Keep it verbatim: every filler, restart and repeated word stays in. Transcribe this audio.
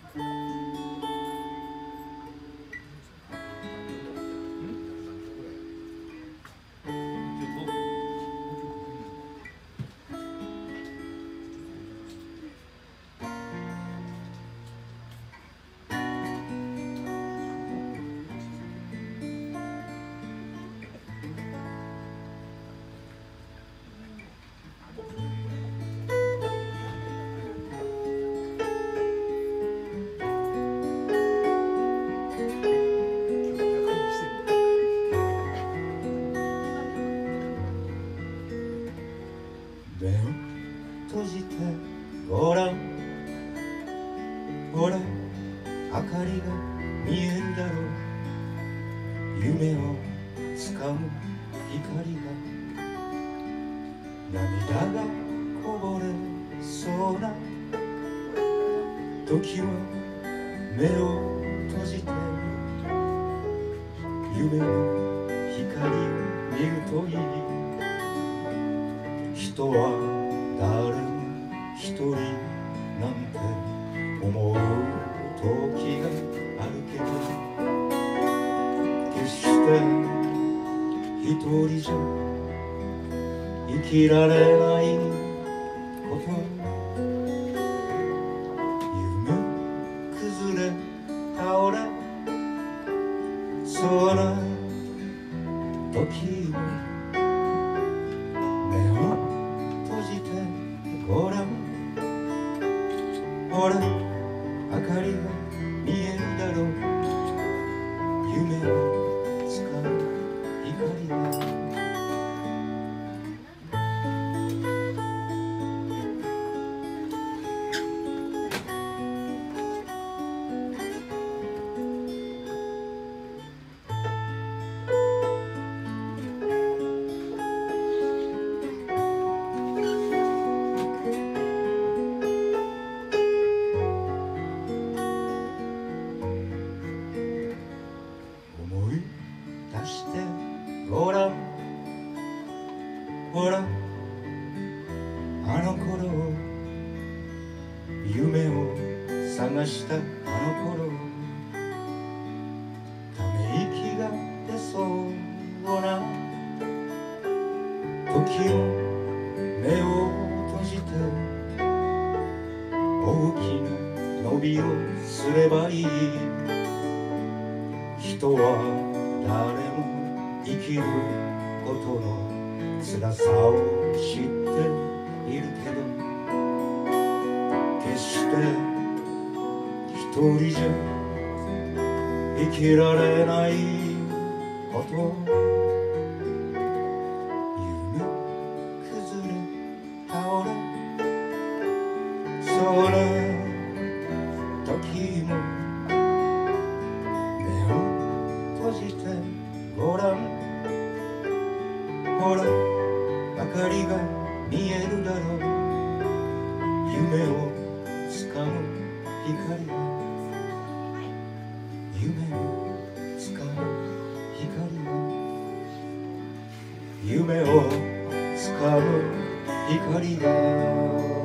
目を閉じてごらん、ほら明かりが見えるだろう。夢をつかむ光が、涙がこぼれそうな時は目を閉じて夢の光を見るといい。人は誰も一人なんて思う時があるけど、決して一人じゃ生きられないこと。夢崩れ倒れそうな時も目を閉じてごらん、ほら明かりが見えるだろう。夢をつかむ光が、出してごらん、ほらあの頃、夢を探したあの頃、ため息が出そうな時を目を閉じて大きな伸びをすればいい。人は誰も生きることの辛さを知っているけど、決して一人じゃ生きられないこと。夢崩れ倒れそうな時も目を閉じてごらん、ほら明かりが見えるだろう。夢をつかむ光が、夢をつかむ光が、夢をつかむ光が